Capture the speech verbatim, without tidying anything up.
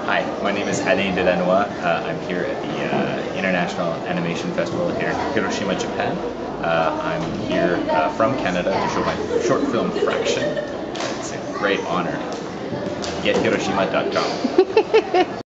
Hi, my name is Allain Delannoy. Uh, I'm here at the uh, International Animation Festival here in Hiroshima, Japan. Uh, I'm here uh, from Canada to show my short film Fraction. It's a great honor. get hiroshima dot com